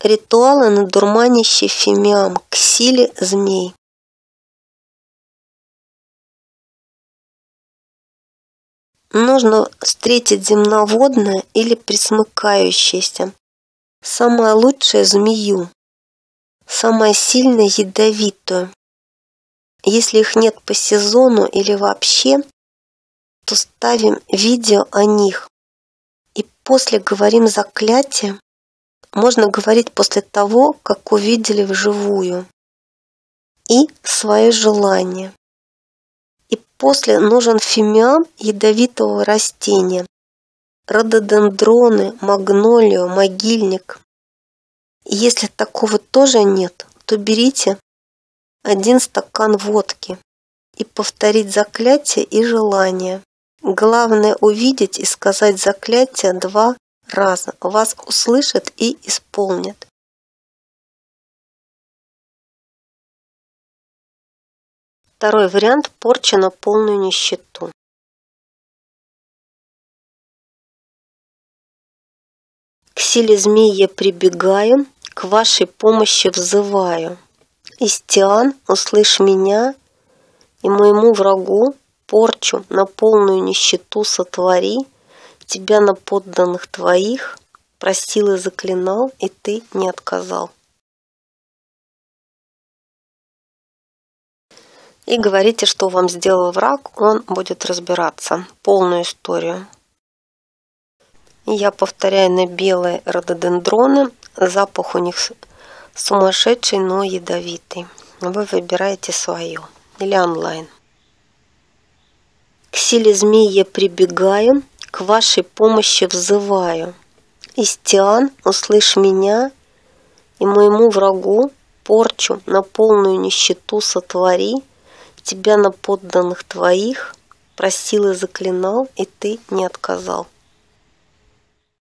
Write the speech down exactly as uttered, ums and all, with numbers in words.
Ритуалы на дурманище фимиам к силе змей. Нужно встретить земноводное или пресмыкающееся. Самое лучшее змею. Самое сильное ядовитую. Если их нет по сезону или вообще, то ставим видео о них. И после говорим заклятие. Можно говорить после того, как увидели вживую. И свое желание. И после нужен фимиам ядовитого растения. Рододендроны, магнолию, могильник. И если такого тоже нет, то берите один стакан водки и повторить заклятие и желание. Главное увидеть и сказать заклятие два раза. Вас услышат и исполнят. Второй вариант – порча на полную нищету. К силе змеи я прибегаю, к вашей помощи взываю. Истиан, услышь меня, и моему врагу порчу на полную нищету сотвори. Тебя на подданных твоих просил и заклинал, и ты не отказал. И говорите, что вам сделал враг, он будет разбираться. Полную историю. И я повторяю на белые рододендроны. Запах у них сумасшедший, но ядовитый. Вы выбираете свое. Или онлайн. К силе змеи я прибегаю, к вашей помощи взываю. Истиан, услышь меня, и моему врагу порчу на полную нищету сотвори. Тебя на подданных твоих просил и заклинал, и ты не отказал.